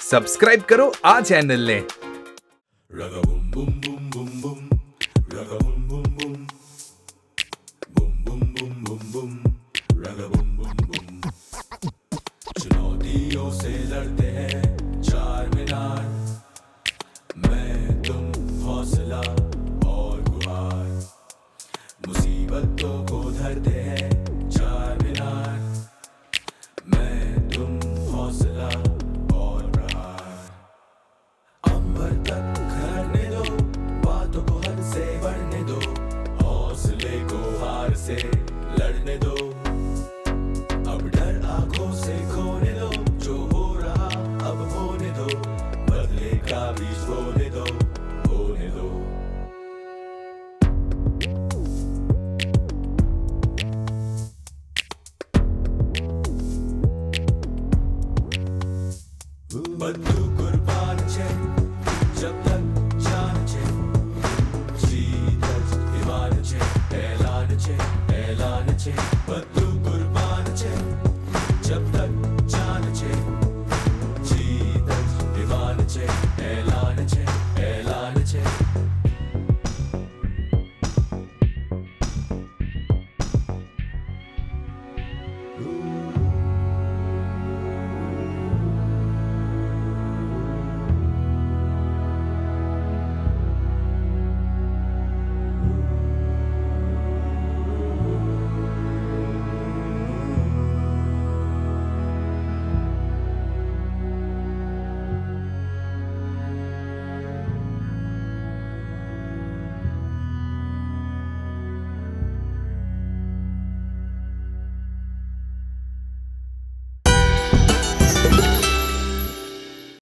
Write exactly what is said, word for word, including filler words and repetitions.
Subscribe करो आ channel ने। चुनौतियों से लड़ते हैं चार मीनार, मैं तुम हौसला और गुहार। मुसीबतों को धरते हैं चार मीनार, मैं तुम हौसला और प्रहार। अंबर तक खड़ने दो, बातों को हद से बढ़ने दो, हौसले को हार से लड़ने दो। अब डर आंखों से खोने दो, जो हो रहा अब होने दो, बदले का बीज बोने दो, बोने दो। बंधु